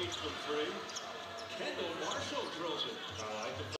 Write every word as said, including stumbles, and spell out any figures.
shoots from three. Kendall Marshall drills it. I like the